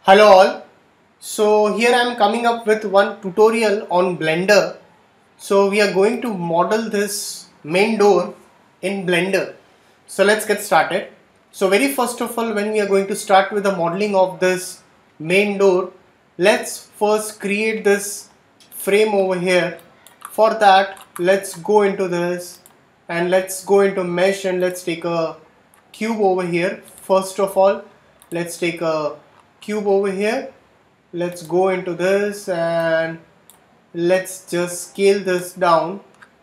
Hello all. So here I am coming up with one tutorial on Blender. So we are going to model this main door in Blender. So let's get started. So very first of all, when we are going to start with the modeling of this main door, let's first create this frame over here. For that, let's go into this and let's go into mesh and let's take a cube over here. First of all, let's take a cube over here. Let's go into this and let's just scale this down.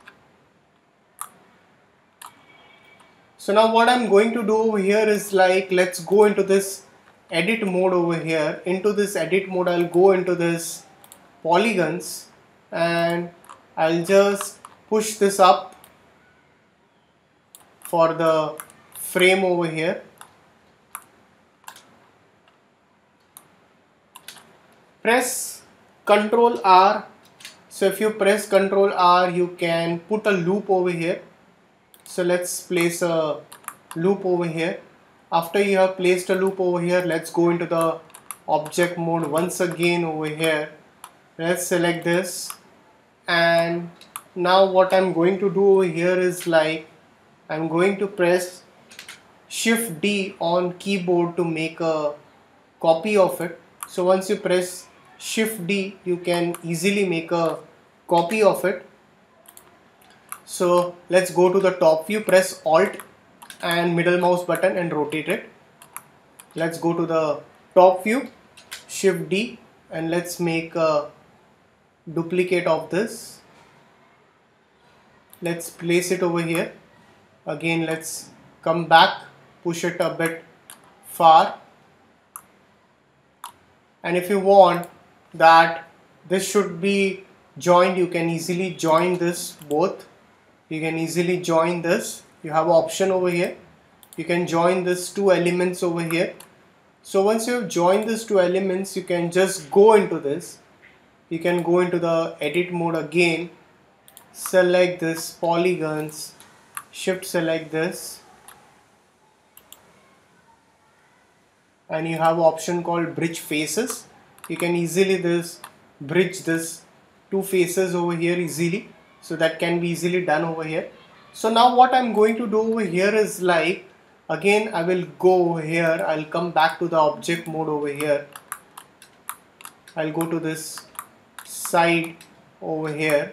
So now what I'm going to do over here is let's go into this edit mode over here. Into this edit mode, I'll go into this polygons and I'll just push this up for the frame over here. Press Ctrl R. So if you press Ctrl R, you can put a loop over here. So let's place a loop over here. After you have placed a loop over here, let's go into the object mode once again over here. Let's select this, and now what I'm going to do over here is I'm going to press Shift D on keyboard to make a copy of it. So once you press Shift D, you can easily make a copy of it. So let's go to the top view, press Alt and middle mouse button and rotate it. Let's go to the top view, Shift D, and let's make a duplicate of this. Let's place it over here. Again, let's come back, push it a bit far. And if you want that this should be joined, you can easily join this both. You can easily join this. You have an option over here. You can join this two elements over here. So once you have joined these two elements, you can just go into this. You can go into the edit mode again. Select this polygons. Shift select this. And you have an option called bridge faces. You can easily bridge this two faces over here easily. So that can be easily done over here. So now what I'm going to do over here is again I will go over here. I'll come back to the object mode over here. I'll go to this side over here.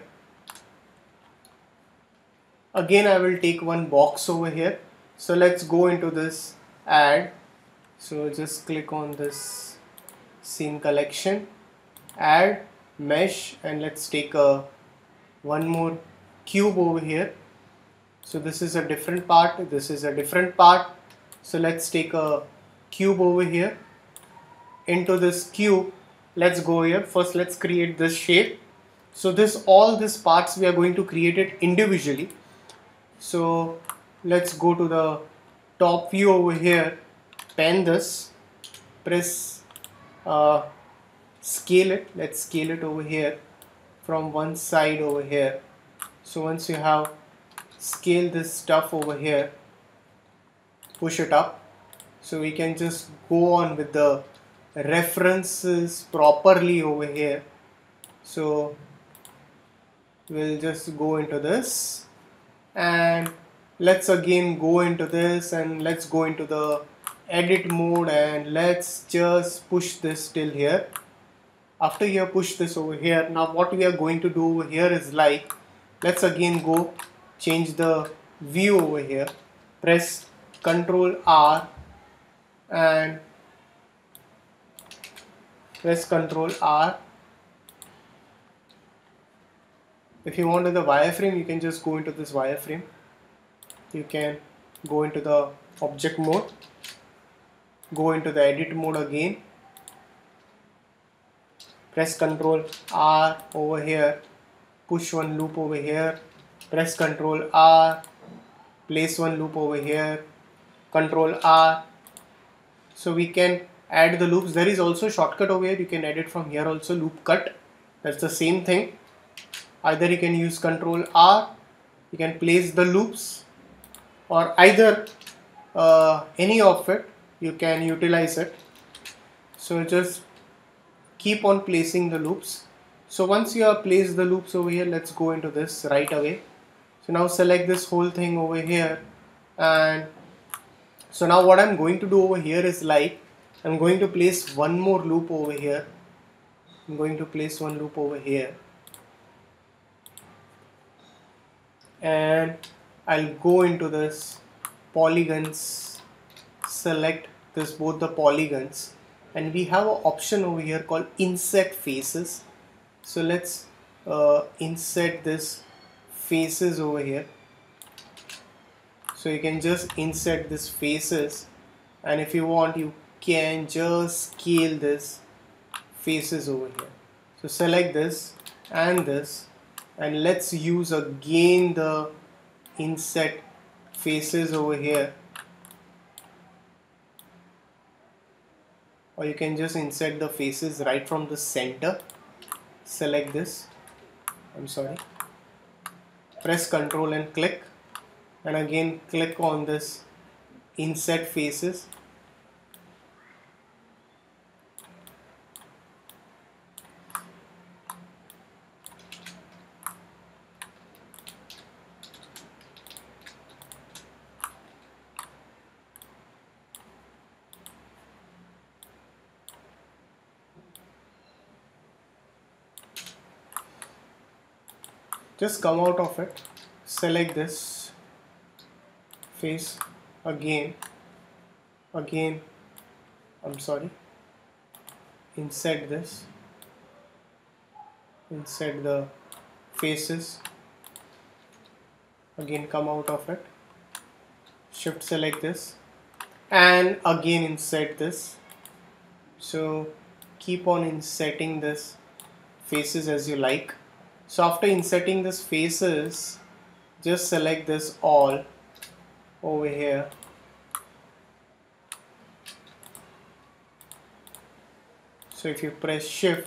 Again I will take one box over here. So let's go into this add. So just click on this scene collection, add mesh, and let's take one more cube over here. So this is a different part, this is a different part. So let's take a cube over here. Into this cube, let's go here. First let's create this shape. So all these parts we are going to create it individually. So let's go to the top view over here, pen this, press scale it. Let's scale it over here from one side over here. So once you have scaled this stuff over here, push it up. So we can just go on with the references properly over here. So we'll just go into this and let's again go into this and let's go into the edit mode and let's just push this till here. After you have pushed this over here, now what we are going to do over here is let's again go change the view over here, press Ctrl R and press Ctrl R. If you want the wireframe, you can just go into this wireframe. You can go into the object mode, go into the edit mode again, press Ctrl R over here, push one loop over here, press Ctrl R, place one loop over here, Ctrl R. So we can add the loops. There is also a shortcut over here. You can edit from here also, loop cut. That's the same thing. Either you can use Ctrl R, you can place the loops, or either any of it you can utilize it. So just keep on placing the loops. So once you have placed the loops over here, let's go into this right away. So now select this whole thing over here, and so now what I'm going to do over here is like I'm going to place one more loop over here. I'm going to place one loop over here, and I'll go into this polygons, select this both the polygons, and we have an option over here called inset faces. So let's insert this faces over here. So you can just insert this faces, and if you want you can just scale this faces over here. So select this and this, and let's use again the inset faces over here, or you can just insert the faces right from the center. Select this, press Ctrl and click, and again click on this inset faces. Just come out of it, select this face again, insert this, insert the faces, again come out of it, shift select this, and again insert this. So keep on inserting this faces as you like. So after inserting this faces, just select this all over here, so if you press shift,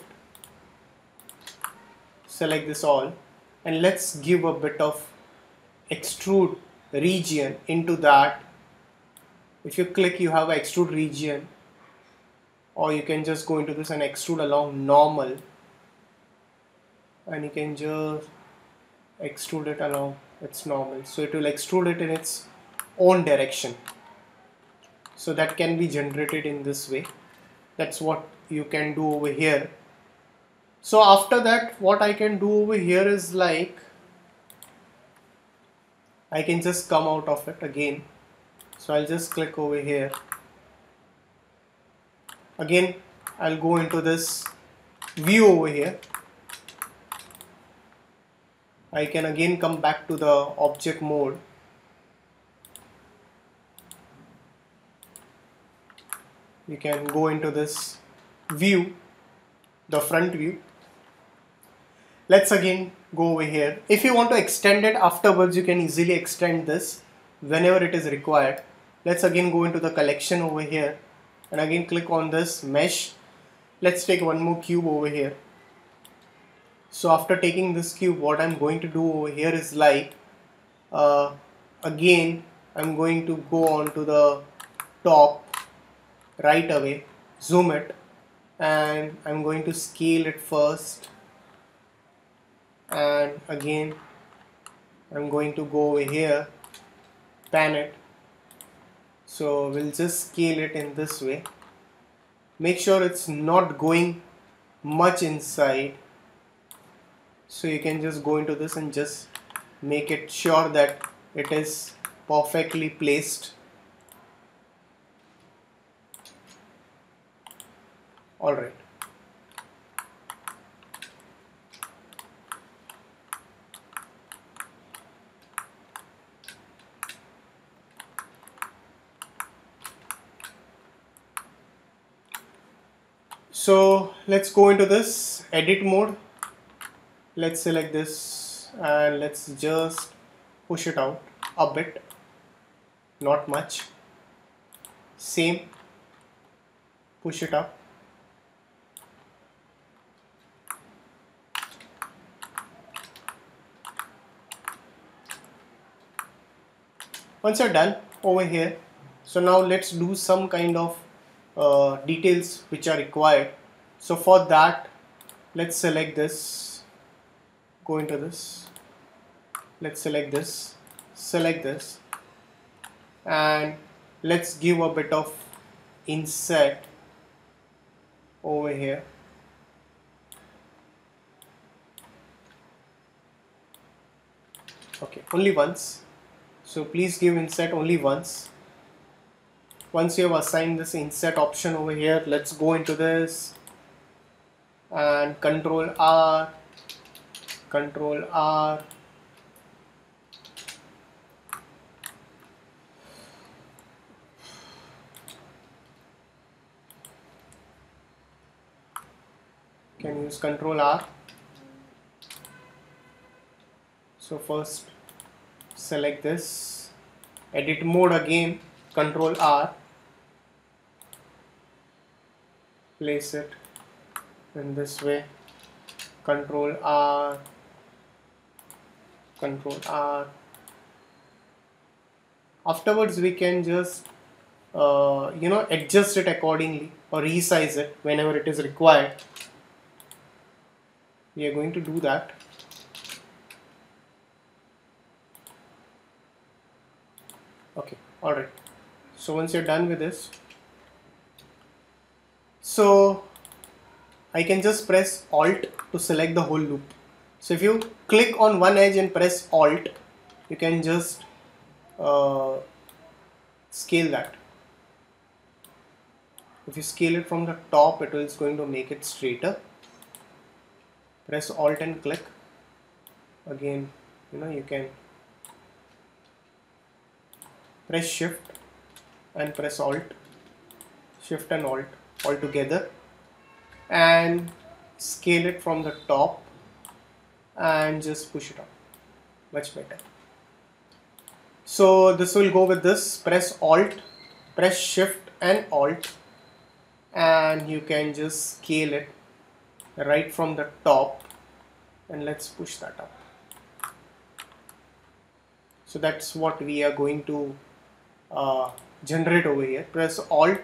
select this all, and let's give a bit of extrude region into that. If you click, you have an extrude region, or you can just go into this and extrude along normal, and you can just extrude it along its normal, so it will extrude it in its own direction. So that can be generated in this way. That's what you can do over here. So after that, what I can do over here is like I can just come out of it again. So I'll just click over here. Again, I'll go into this view over here. I can again come back to the object mode. You can go into this view, the front view. Let's again go over here. If you want to extend it afterwards, you can easily extend this whenever it is required. Let's again go into the collection over here, and again click on this mesh. Let's take one more cube over here. So after taking this cube, what I'm going to do over here is like again I'm going to go on to the top right away, zoom it, and I'm going to scale it first, and again I'm going to go over here, pan it. So we'll just scale it in this way. Make sure it's not going much inside. So you can just go into this and just make it sure that it is perfectly placed. Alright. So let's go into this edit mode. Let's select this and let's just push it out a bit, not much. Same, push it up. Once you're done over here, so now let's do some kind of details which are required. So for that, let's select this, go into this, let's select this, and let's give a bit of inset over here. Okay, only once. So please give inset only once. Once you have assigned this inset option over here, let's go into this and Control R, Control R. Can use Control R. So first select this, edit mode again, Control R, place it in this way, Control R, Control R. Afterwards we can just adjust it accordingly or resize it whenever it is required. We are going to do that. Okay, alright. So once you're done with this, so I can just press Alt to select the whole loop. So if you click on one edge and press Alt, you can just scale that. If you scale it from the top, it is going to make it straighter. Press Alt and click. Again, you can press Shift and press Alt, Shift and Alt all together, and scale it from the top and just push it up. Much better. So this will go with this. Press Alt, press Shift and Alt, and you can just scale it right from the top, and let's push that up. So that's what we are going to generate over here. Press Alt,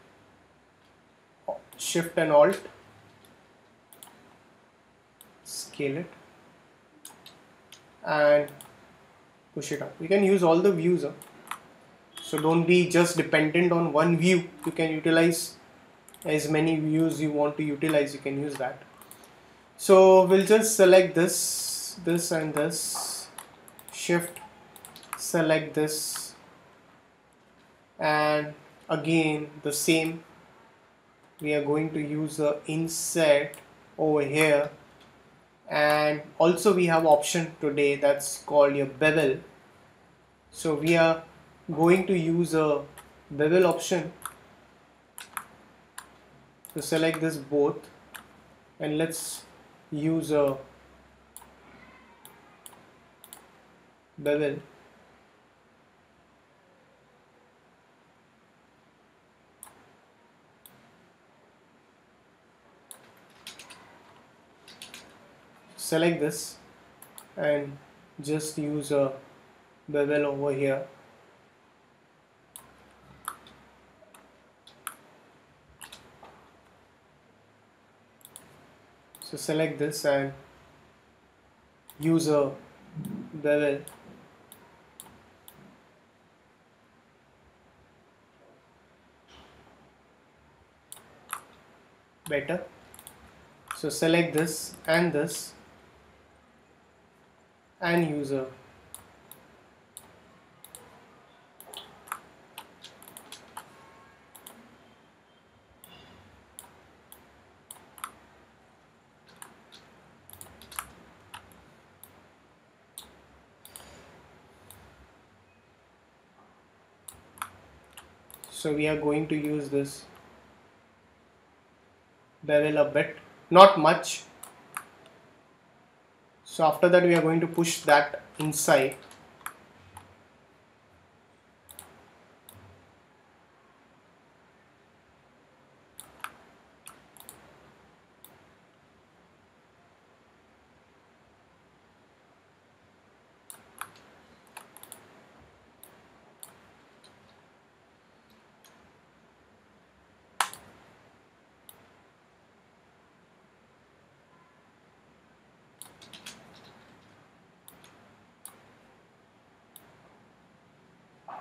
Shift and Alt, scale it and push it up. You can use all the views, so don't be just dependent on one view. You can utilize as many views you want to utilize. You can use that. So we'll just select this and this, Shift, select this, and again the same. We are going to use the inset over here, and also we have option today that's called your bevel. So we are going to use a bevel option to select this both, and let's use a bevel. Select this and just use a bevel over here. So select this and use a bevel. Better. So select this and use a so we are going to use this bevel a bit, not much. So after that we are going to push that inside.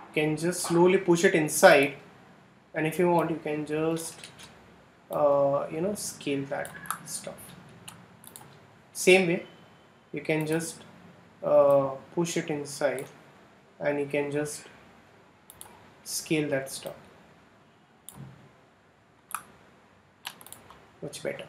can just slowly push it inside, and if you want you can just scale that stuff. Same way you can just push it inside and you can just scale that stuff much better.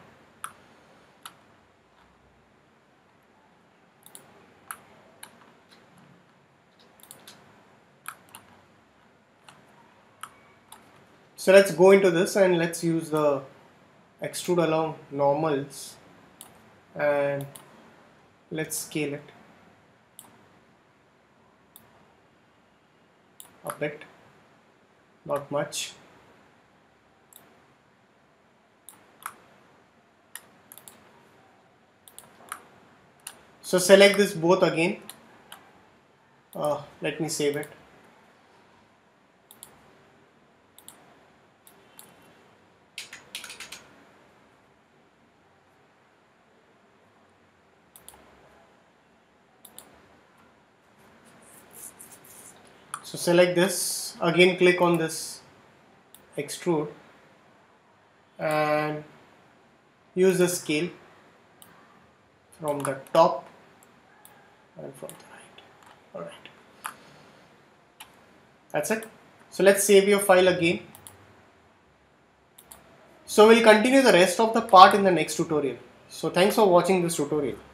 So let's go into this and let's use the extrude along normals and let's scale it a bit, not much. So select this both again. Let me save it. So select this, again click on this extrude and use the scale from the top and from the right. Alright, that's it. So let's save your file again. So we'll continue the rest of the part in the next tutorial. So thanks for watching this tutorial.